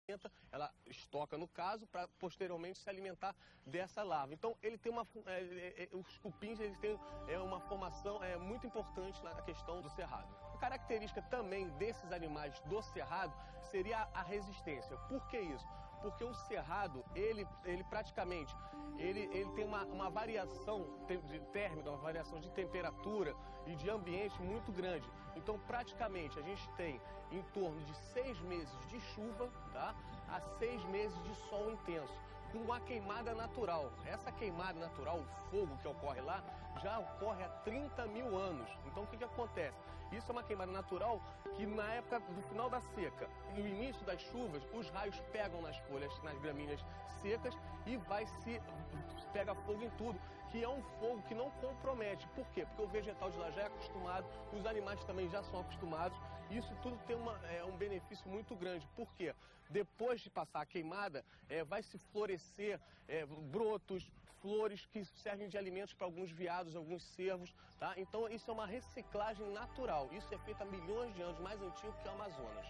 ela estoca no caso para posteriormente se alimentar dessa larva. Então ele tem os cupins eles têm uma formação muito importante na questão do cerrado. A característica também desses animais do cerrado seria a resistência. Por que isso? Porque o cerrado, ele praticamente, ele tem uma variação térmica, uma variação de temperatura e de ambiente muito grande. Então, praticamente, a gente tem em torno de 6 meses de chuva, tá, a 6 meses de sol intenso, com uma queimada natural. Essa queimada natural, o fogo que ocorre lá, já ocorre há 30 mil anos. Então, o que acontece? Isso é uma queimada natural que na época do final da seca e o início das chuvas, os raios pegam nas folhas, nas gramíneas secas e pega fogo em tudo, que é um fogo que não compromete. Por quê? Porque o vegetal de lá já é acostumado, os animais também já são acostumados. Isso tudo tem um benefício muito grande. Por quê? Depois de passar a queimada, vai se florescer brotos, flores que servem de alimentos para alguns veados, alguns cervos, tá? Então isso é uma reciclagem natural. Isso é feito há milhões de anos, mais antigo que o Amazonas.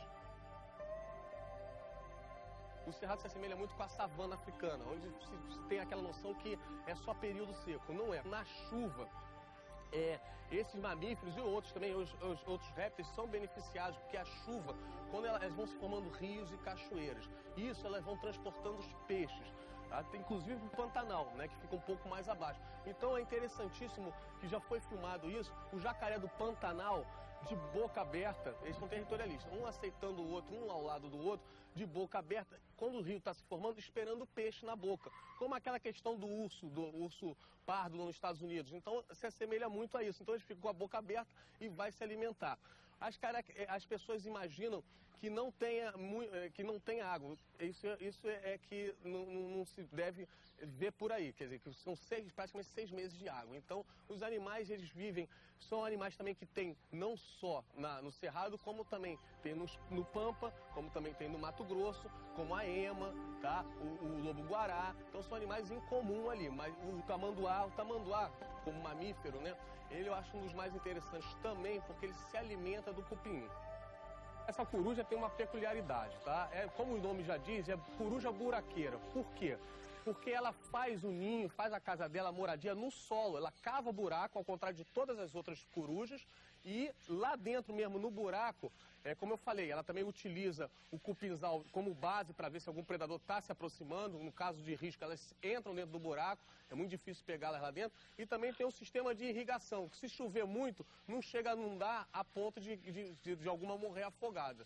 O cerrado se assemelha muito com a savana africana, onde se tem aquela noção que é só período seco. Não é. Na chuva, esses mamíferos e outros também, os outros répteis, são beneficiados, porque a chuva, quando elas vão se formando rios e cachoeiras, isso elas vão transportando os peixes. Tá? Inclusive o Pantanal, né, que fica um pouco mais abaixo. Então é interessantíssimo que já foi filmado isso, o jacaré do Pantanal, de boca aberta, eles são territorialistas, um aceitando o outro, um ao lado do outro, de boca aberta, quando o rio está se formando, esperando o peixe na boca. Como aquela questão do urso pardo nos Estados Unidos. Então se assemelha muito a isso. Então eles ficam com a boca aberta e vai se alimentar. As pessoas imaginam que não tenha água. Isso é que não se deve ver por aí. Quer dizer, que são praticamente 6 meses de água. Então, os animais, eles vivem, são animais também que tem não só no Cerrado, como também tem no Pampa, como também tem no Mato Grosso, como a ema, tá? o lobo-guará. Então, são animais em comum ali. Mas o tamanduá, como mamífero, né? Ele eu acho um dos mais interessantes também, porque ele se alimenta do cupim. Essa coruja tem uma peculiaridade, tá? Como o nome já diz, é coruja buraqueira. Por quê? Porque ela faz o ninho, faz a casa dela, a moradia no solo. Ela cava buraco, ao contrário de todas as outras corujas. E lá dentro mesmo, no buraco, como eu falei, ela também utiliza o cupinzal como base para ver se algum predador está se aproximando. No caso de risco, elas entram dentro do buraco, é muito difícil pegá-las lá dentro. E também tem um sistema de irrigação, que se chover muito, não chega a inundar a ponto de alguma morrer afogada.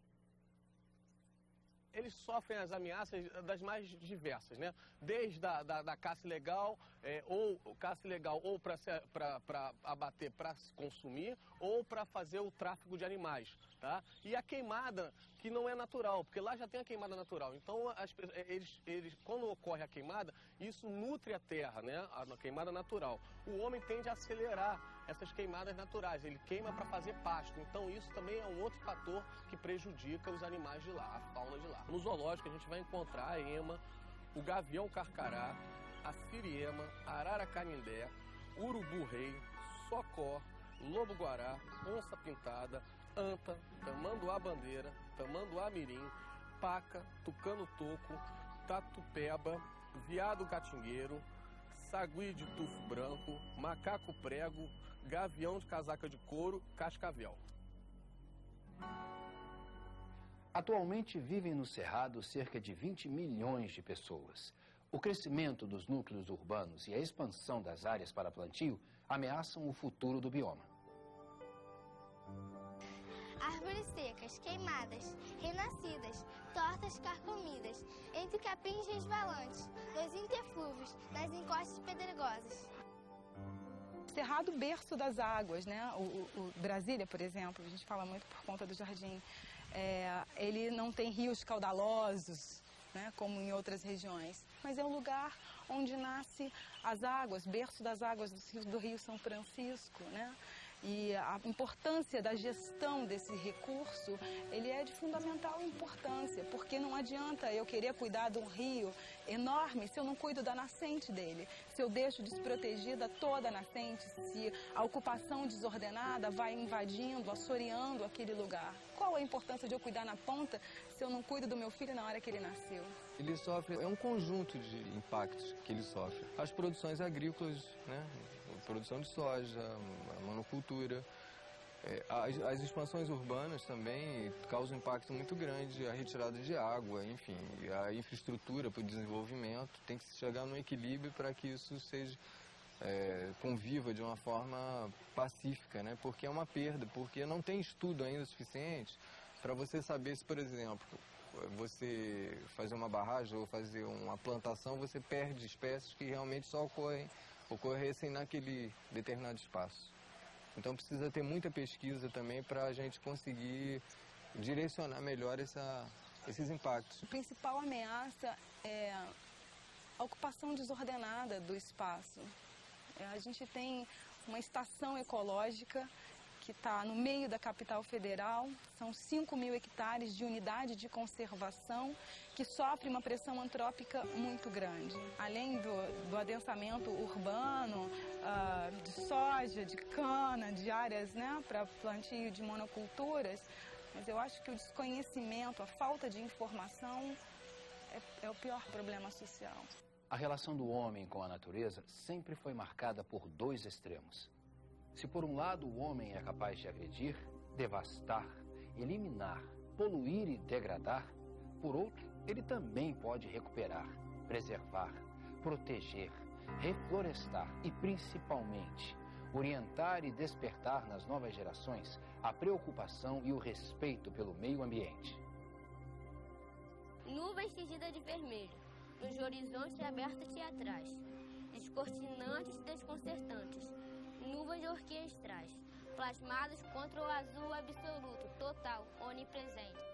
Eles sofrem as ameaças das mais diversas, né? Desde da caça ilegal, ou para abater, para se consumir, ou para fazer o tráfico de animais, tá? E a queimada, que não é natural, porque lá já tem a queimada natural. Então, quando ocorre a queimada, isso nutre a terra, né? A queimada natural. O homem tende a acelerar essas queimadas naturais, ele queima para fazer pasto. Então, isso também é um outro fator que prejudica os animais de lá, a fauna de lá. No zoológico, a gente vai encontrar a ema, o gavião carcará, a siriema, a arara canindé, urubu-rei, socó, lobo-guará, onça-pintada, anta, tamanduá-bandeira, tamanduá-mirim, paca, tucano-toco, tatu-peba, veado-catingueiro, sagui de tufo branco, macaco-prego, gavião de casaca de couro, cascavel. Atualmente vivem no Cerrado cerca de 20 milhões de pessoas. O crescimento dos núcleos urbanos e a expansão das áreas para plantio ameaçam o futuro do bioma. Árvores secas, queimadas, renascidas, tortas carcomidas, entre capins resvalantes, nos interflúvios, nas encostas pedregosas. Cerrado, berço das águas, né? O Brasília, por exemplo, a gente fala muito por conta do jardim. Ele não tem rios caudalosos, né, como em outras regiões, mas é um lugar onde nasce as águas, berço das águas do Rio São Francisco, né? E a importância da gestão desse recurso, ele é de fundamental importância, porque não adianta eu querer cuidar de um rio enorme se eu não cuido da nascente dele, se eu deixo desprotegida toda a nascente, se a ocupação desordenada vai invadindo, assoreando aquele lugar. Qual a importância de eu cuidar na ponta se eu não cuido do meu filho na hora que ele nasceu? Ele sofre, é um conjunto de impactos que ele sofre. As produções agrícolas, né? Produção de soja, a monocultura, as expansões urbanas também causam um impacto muito grande, a retirada de água, enfim, a infraestrutura para o desenvolvimento, tem que chegar num equilíbrio para que isso seja, conviva de uma forma pacífica, né? Porque é uma perda, porque não tem estudo ainda suficiente para você saber se, por exemplo, você fazer uma barragem ou fazer uma plantação, você perde espécies que realmente só ocorressem naquele determinado espaço. Então precisa ter muita pesquisa também para a gente conseguir direcionar melhor esses impactos. A principal ameaça é a ocupação desordenada do espaço. A gente tem uma estação ecológica que está no meio da capital federal, são 5.000 hectares de unidade de conservação que sofre uma pressão antrópica muito grande. Além do adensamento urbano, de soja, de cana, de áreas, né, para plantio de monoculturas, mas eu acho que o desconhecimento, a falta de informação é o pior problema social. A relação do homem com a natureza sempre foi marcada por dois extremos. Se por um lado o homem é capaz de agredir, devastar, eliminar, poluir e degradar, por outro, ele também pode recuperar, preservar, proteger, reflorestar e, principalmente, orientar e despertar nas novas gerações a preocupação e o respeito pelo meio ambiente. Nuvens tingidas de vermelho, nos horizontes abertos teatrais, descortinantes e desconcertantes. Nuvens orquestrais, plasmadas contra o azul absoluto, total, onipresente.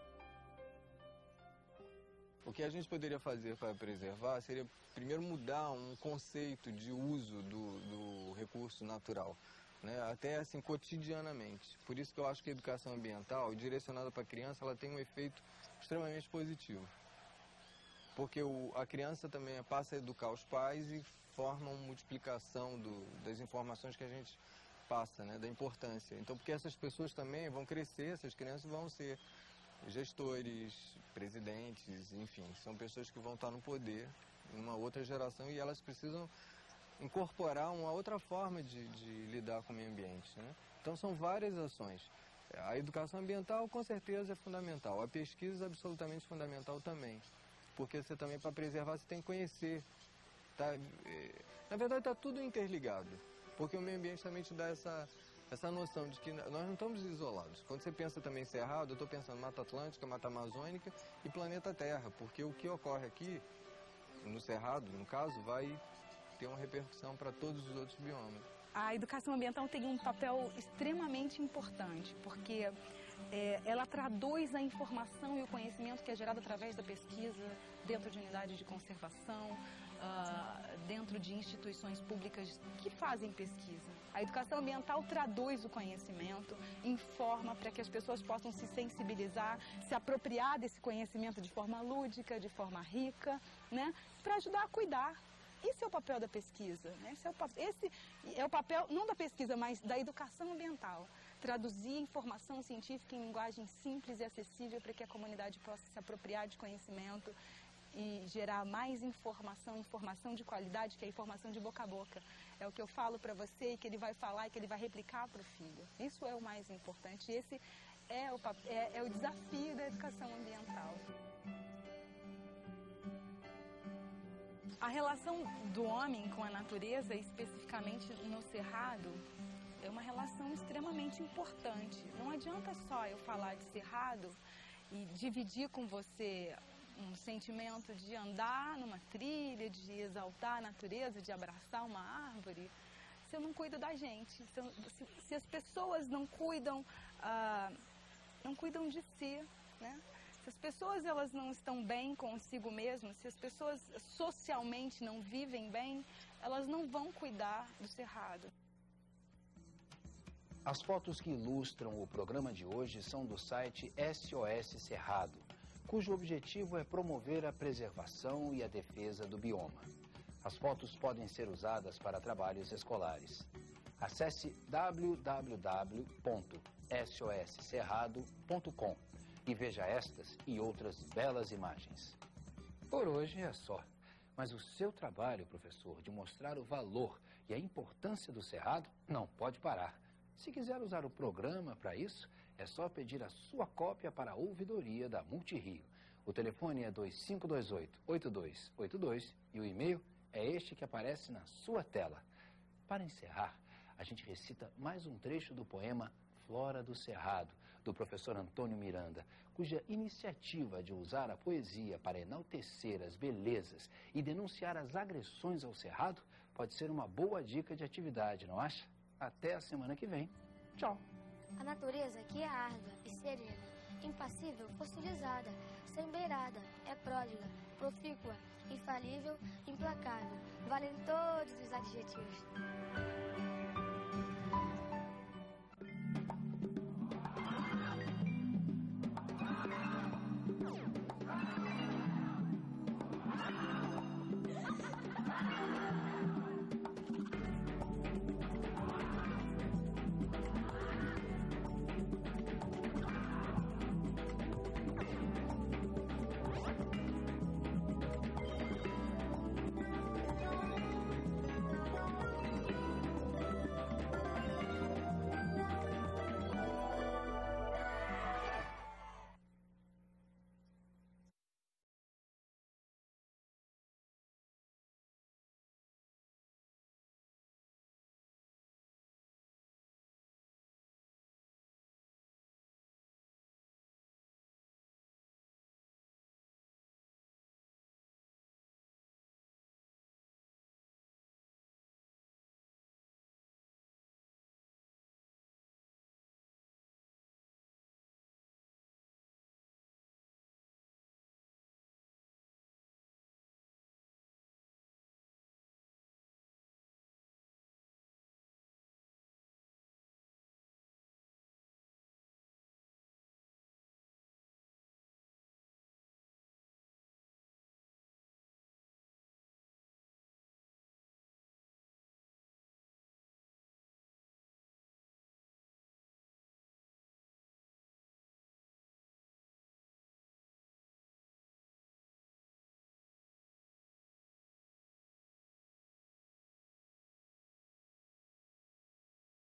O que a gente poderia fazer para preservar seria, primeiro, mudar um conceito de uso do recurso natural, né? Até assim, cotidianamente. Por isso que eu acho que a educação ambiental, direcionada para a criança, ela tem um efeito extremamente positivo. Porque a criança também passa a educar os pais e forma uma multiplicação das informações que a gente passa, né, da importância. Então, porque essas pessoas também vão crescer, essas crianças vão ser gestores, presidentes, enfim, são pessoas que vão estar no poder em uma outra geração e elas precisam incorporar uma outra forma de lidar com o meio ambiente, né? Então, são várias ações. A educação ambiental, com certeza, é fundamental. A pesquisa é absolutamente fundamental também. Porque você também, para preservar, você tem que conhecer. Na verdade, está tudo interligado, porque o meio ambiente também te dá essa noção de que nós não estamos isolados. Quando você pensa também em Cerrado, eu estou pensando Mata Atlântica, Mata Amazônica e planeta Terra, porque o que ocorre aqui, no Cerrado, no caso, vai ter uma repercussão para todos os outros biomas. A educação ambiental tem um papel extremamente importante, porque ela traduz a informação e o conhecimento que é gerado através da pesquisa dentro de unidades de conservação, dentro de instituições públicas que fazem pesquisa. A educação ambiental traduz o conhecimento, informa para que as pessoas possam se sensibilizar, se apropriar desse conhecimento de forma lúdica, de forma rica, né, para ajudar a cuidar. Esse é o papel da pesquisa, né? Esse é o papel, não da pesquisa, mas da educação ambiental. Traduzir informação científica em linguagem simples e acessível para que a comunidade possa se apropriar de conhecimento e gerar mais informação de qualidade, que é a informação de boca a boca. É o que eu falo para você e que ele vai falar e que ele vai replicar para o filho. Isso é o mais importante. Esse é o desafio da educação ambiental. A relação do homem com a natureza, especificamente no Cerrado, é uma relação extremamente importante. Não adianta só eu falar de Cerrado e dividir com você um sentimento de andar numa trilha, de exaltar a natureza, de abraçar uma árvore, se eu não cuido da gente. Se as pessoas não cuidam de si, né? Se as pessoas elas não estão bem consigo mesmas, se as pessoas socialmente não vivem bem, elas não vão cuidar do Cerrado. As fotos que ilustram o programa de hoje são do site SOS Cerrado, cujo objetivo é promover a preservação e a defesa do bioma. As fotos podem ser usadas para trabalhos escolares. Acesse www.soscerrado.com e veja estas e outras belas imagens. Por hoje é só. Mas o seu trabalho, professor, de mostrar o valor e a importância do Cerrado não pode parar. Se quiser usar o programa para isso, é só pedir a sua cópia para a ouvidoria da Multirio. O telefone é 2528-8282 e o e-mail é este que aparece na sua tela. Para encerrar, a gente recita mais um trecho do poema Flora do Cerrado, do professor Antônio Miranda, cuja iniciativa de usar a poesia para enaltecer as belezas e denunciar as agressões ao Cerrado pode ser uma boa dica de atividade, não acha? Até a semana que vem. Tchau. A natureza aqui é árdua e serena, impassível, fossilizada, sem beirada, é pródiga, profícua, infalível, implacável, valem todos os adjetivos.